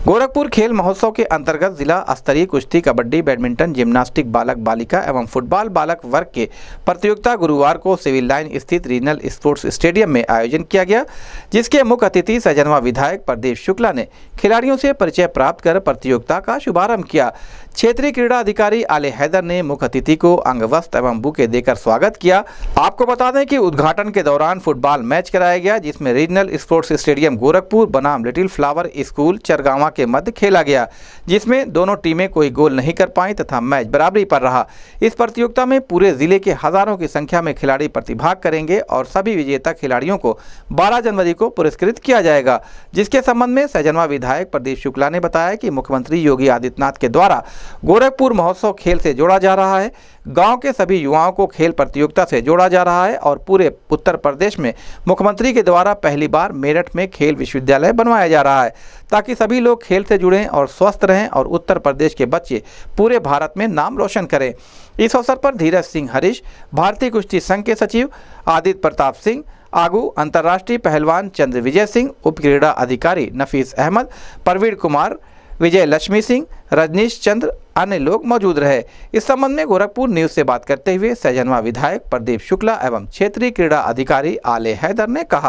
गोरखपुर खेल महोत्सव के अंतर्गत जिला स्तरीय कुश्ती, कबड्डी, बैडमिंटन, जिम्नास्टिक बालक बालिका एवं फुटबॉल बालक वर्ग के प्रतियोगिता गुरुवार को सिविल लाइन स्थित रीजनल स्पोर्ट्स स्टेडियम में आयोजन किया गया, जिसके मुख्य अतिथि सैजनवा विधायक प्रदीप शुक्ला ने खिलाड़ियों से परिचय प्राप्त कर प्रतियोगिता का शुभारंभ किया। क्षेत्रीय क्रीड़ा अधिकारी आले हैदर ने मुख्य अतिथि को अंग वस्त्र एवं बुके देकर स्वागत किया। आपको बता दें कि उद्घाटन के दौरान फुटबॉल मैच कराया गया, जिसमें रीजनल स्पोर्ट्स स्टेडियम गोरखपुर बनाम लिटिल फ्लावर स्कूल चरगावा के मध्य खेला गया, जिसमें दोनों टीमें कोई गोल नहीं कर पाई तथा मैच बराबरी पर रहा। इस प्रतियोगिता में पूरे जिले के हजारों की संख्या में खिलाड़ी प्रतिभाग करेंगे और सभी विजेता खिलाड़ियों को 12 जनवरी को पुरस्कृत किया जाएगा, जिसके संबंध में सैजनवा विधायक प्रदीप शुक्ला ने बताया कि मुख्यमंत्री योगी आदित्यनाथ के द्वारा गोरखपुर महोत्सव खेल से जोड़ा जा रहा है। गांव के सभी युवाओं को खेल प्रतियोगिता से जोड़ा जा रहा है और पूरे उत्तर प्रदेश में मुख्यमंत्री के द्वारा पहली बार मेरठ में खेल विश्वविद्यालय बनवाया जा रहा है, ताकि सभी लोग खेल से जुड़ें और स्वस्थ रहें और उत्तर प्रदेश के बच्चे पूरे भारत में नाम रोशन करें। इस अवसर पर धीरज सिंह हरीश, भारतीय कुश्ती संघ के सचिव आदित्य प्रताप सिंह आगू, अंतर्राष्ट्रीय पहलवान चंद्र विजय सिंह, उप क्रीड़ा अधिकारी नफीस अहमद, प्रवीण कुमार, विजय लक्ष्मी सिंह, रजनीश चंद्र अन्य लोग मौजूद रहे। इस संबंध में गोरखपुर न्यूज से बात करते हुए सैजनवा विधायक प्रदीप शुक्ला एवं क्षेत्रीय क्रीड़ा अधिकारी आले हैदर ने कहा,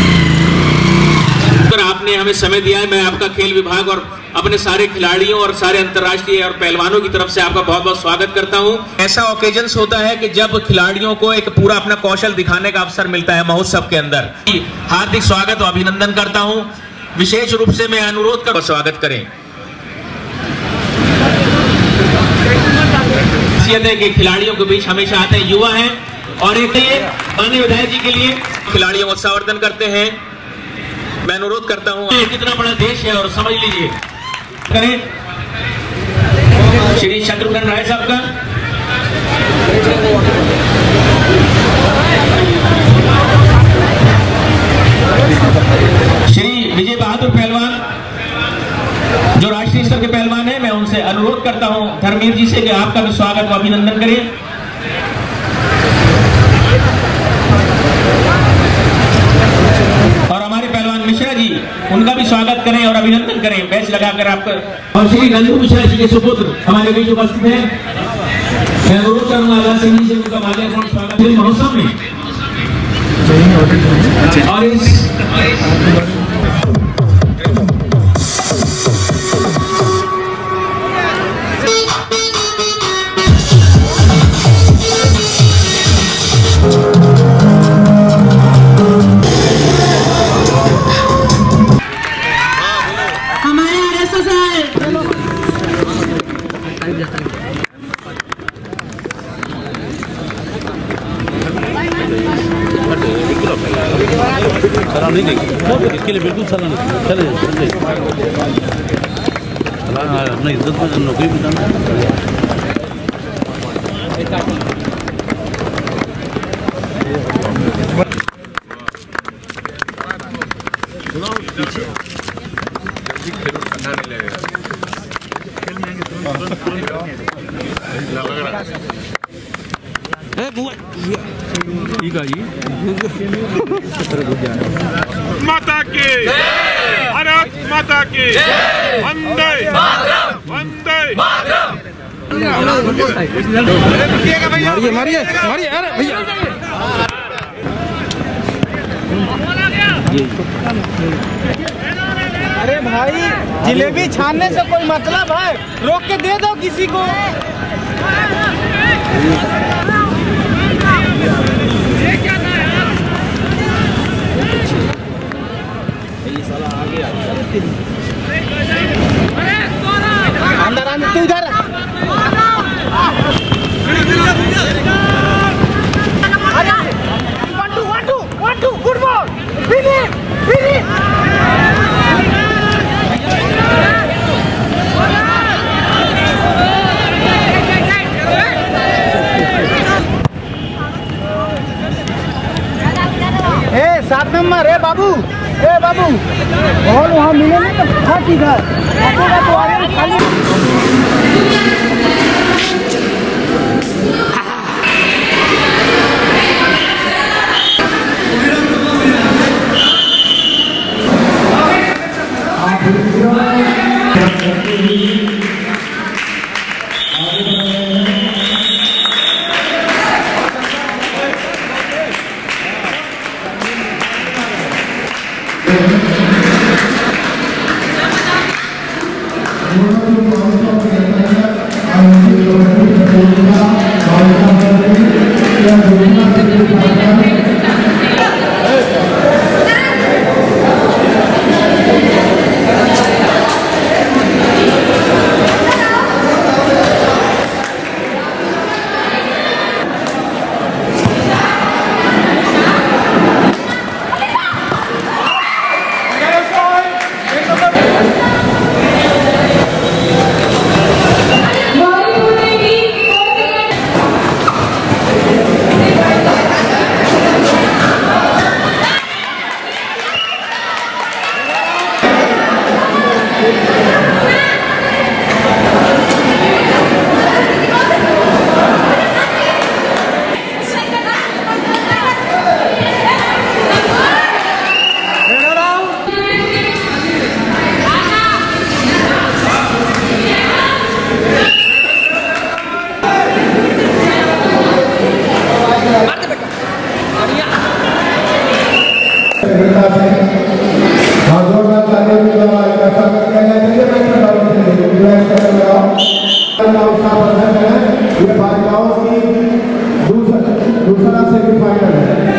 आपने हमें समय दिया है। मैं आपका खेल विभाग और अपने सारे खिलाड़ियों और सारे अंतर्राष्ट्रीय और पहलवानों की तरफ से आपका बहुत बहुत स्वागत करता हूं। ऐसा ओकेजन्स होता है कि जब खिलाड़ियों को एक पूरा अपना कौशल दिखाने का अवसर मिलता है महोत्सव के अंदर। हार्दिक स्वागत और अभिनंदन करता हूं। विशेष रूप से मैं अनुरोध कर स्वागत करें कि खिलाड़ियों के बीच हमेशा आते हैं युवा हैं और एक माननीय विधायक जी के लिए खिलाड़ियों को संवर्धन करते हैं। मैं अनुरोध करता हूं, कितना बड़ा देश है और समझ लीजिए करें श्री शत्रुघ्न राय साहब का श्री विजय बहादुर पहलवान जो राष्ट्रीय स्तर के पहलवान है, मैं उनसे अनुरोध करता हूं धर्मवीर जी से कि आपका भी स्वागत व अभिनंदन करें। और हमारे पहलवान मिश्रा जी, उनका भी स्वागत करें और अभिनंदन करें बैच लगाकर आपका। और श्री नंदू मिश्रा जी के सुपुत्र हमारे बीच उपस्थित हैं। मैं अनुरोध करूंगा आजाद सिंह जी से उनका माल्यार्पण स्वागत खेल महोत्सव में। और इस इसके लिए बिल्कुल सलाह चले अपना इज्जत में नौकरी बताना। माता की भारत माता की वंदे वंदे मारिए मारिए मारिए। अरे भैया अरे भाई, जिलेबी छानने से कोई मतलब है? रोक के दे दो किसी को। अंदर आने तू इधर। One, two, good ball. Finish, finish. ए 7 नंबर, ए बाबू, बॉल वहाँ मिले नहीं तो फट इधर तो खाली। आप दूसरा सेमीफाइनल है।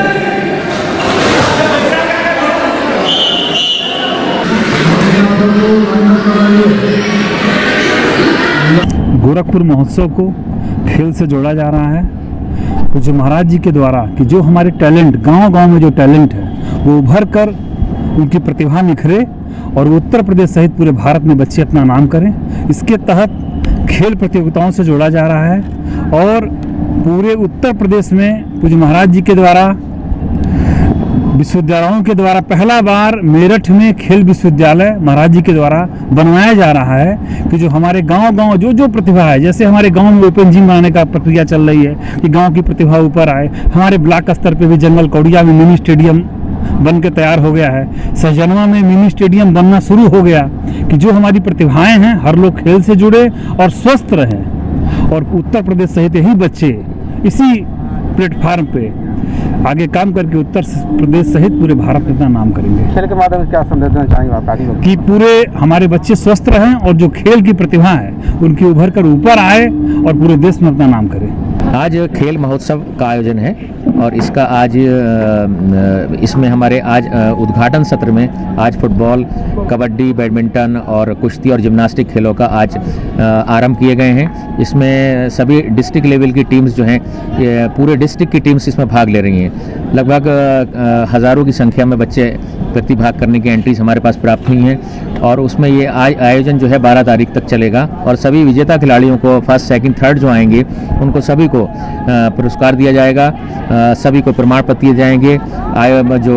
गोरखपुर महोत्सव को खेल से जोड़ा जा रहा है। तो जो महाराज जी के द्वारा कि जो हमारे टैलेंट गांव-गांव में जो टैलेंट है वो उभर कर उनकी प्रतिभा निखरे और उत्तर प्रदेश सहित पूरे भारत में बच्चे अपना नाम करें, इसके तहत खेल प्रतियोगिताओं से जोड़ा जा रहा है। और पूरे उत्तर प्रदेश में पूज्य महाराज जी के द्वारा विश्वविद्यालयों के द्वारा पहला बार मेरठ में खेल विश्वविद्यालय महाराज जी के द्वारा बनवाया जा रहा है कि जो हमारे गांव-गांव जो प्रतिभा है, जैसे हमारे गांव में ओपन जिम बनाने का प्रक्रिया चल रही है कि गांव की प्रतिभा ऊपर आए, हमारे ब्लॉक स्तर पे भी जंगल कौड़िया में मिनी स्टेडियम बन के तैयार हो गया है, सहजनवा में मिनी स्टेडियम बनना शुरू हो गया कि जो हमारी प्रतिभाएं हैं हर लोग खेल से जुड़े और स्वस्थ रहें। और उत्तर प्रदेश सहित यही बच्चे इसी प्लेटफार्म पे आगे काम करके उत्तर प्रदेश सहित पूरे भारत में अपना नाम करेंगे। खेल के माध्यम से क्या संदेश देना चाहेंगे आप बाकी लोग? कि पूरे हमारे बच्चे स्वस्थ रहें और जो खेल की प्रतिभा है उनकी उभर कर ऊपर आए और पूरे देश में अपना नाम करें। आज खेल महोत्सव का आयोजन है और इसका आज इसमें हमारे आज उद्घाटन सत्र में आज फुटबॉल, कबड्डी, बैडमिंटन और कुश्ती और जिम्नास्टिक खेलों का आज आरंभ किए गए हैं। इसमें सभी डिस्ट्रिक्ट लेवल की टीम्स जो हैं, पूरे डिस्ट्रिक्ट की टीम्स इसमें भाग ले रही हैं। लगभग हज़ारों की संख्या में बच्चे प्रतिभाग करने की एंट्रीज हमारे पास प्राप्त हुई हैं और उसमें ये आयोजन जो है 12 तारीख तक चलेगा और सभी विजेता खिलाड़ियों को फर्स्ट, सेकंड, थर्ड जो आएंगे उनको सभी को पुरस्कार दिया जाएगा, सभी को प्रमाण पत्र दिए जाएंगे। जो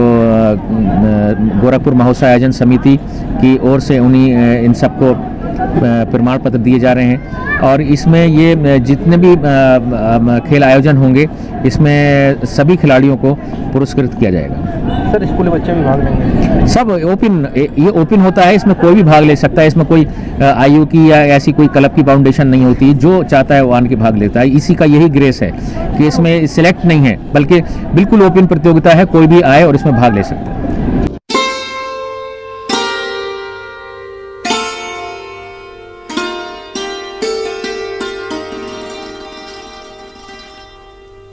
गोरखपुर महोत्सव आयोजन समिति की ओर से उन्हीं इन सबको प्रमाण पत्र दिए जा रहे हैं और इसमें ये जितने भी खेल आयोजन होंगे इसमें सभी खिलाड़ियों को पुरस्कृत किया जाएगा। सर स्कूली बच्चे भी भाग लेंगे? सब ओपन, ये ओपन होता है, इसमें कोई भी भाग ले सकता है। इसमें कोई आयु की या ऐसी कोई क्लब की बाउंडेशन नहीं होती, जो चाहता है वो आन के भाग लेता है। इसी का यही ग्रेस है कि इसमें सिलेक्ट नहीं है, बल्कि बिल्कुल ओपन प्रतियोगिता है, कोई भी आए और इसमें भाग ले सकता है।